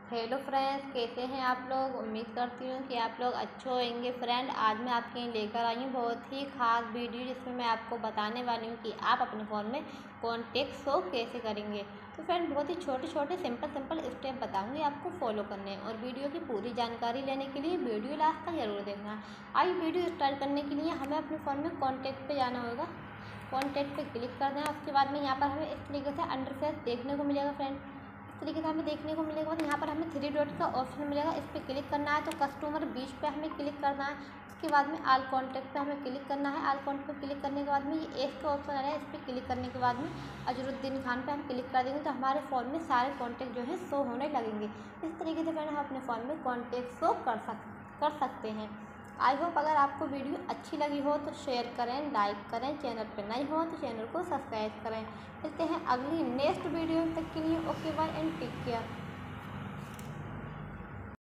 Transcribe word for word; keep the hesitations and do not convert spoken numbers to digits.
Hello friends, कैसे हैं आप लोग। उम्मीद करती हूँ कि आप लोग अच्छे होंगे। फ्रेंड, आज मैं आपके लिए लेकर आई हूँ बहुत ही खास वीडियो, जिसमें मैं आपको बताने वाली हूँ कि आप अपने फ़ोन में कॉन्टेक्ट शो कैसे करेंगे। तो फ्रेंड, बहुत ही छोटे छोटे सिंपल सिंपल स्टेप बताऊँगी आपको फॉलो करने हैं, और वीडियो की पूरी जानकारी लेने के लिए वीडियो लास्ट तक जरूर देखना। आइए वीडियो स्टार्ट करने के लिए हमें अपने फ़ोन में कॉन्टेक्ट पर जाना होगा। कॉन्टेक्ट पर क्लिक कर देना। उसके बाद में यहाँ पर हमें इस तरीके से इंटरफेस देखने को मिलेगा। फ्रेंड, इस तरीके से हमें देखने को मिलेगा। बाद यहाँ पर हमें थ्री डॉट का ऑप्शन मिलेगा, इस पर क्लिक करना है। तो कस्टमर बीच पे हमें क्लिक करना है। उसके बाद में आल कॉन्टैक्ट पे हमें क्लिक करना है। आल कॉन्टैक्ट पे क्लिक करने के बाद में ये एस का ऑप्शन आ रहा है, इस पर क्लिक करने के बाद में अजरुद्दीन खान पे हम क्लिक कर देंगे, तो हमारे फ़ोन में सारे कॉन्टैक्ट जो है शो होने लगेंगे। इस तरीके से फ्रेंड हम अपने फ़ोन में कॉन्टैक्ट शो कर सक कर सकते हैं। आई होप अगर आपको वीडियो अच्छी लगी हो तो शेयर करें, लाइक करें, चैनल पर नए हो तो चैनल को सब्सक्राइब करें। मिलते हैं अगली नेक्स्ट वीडियो तक के लिए। Okay bye and take care.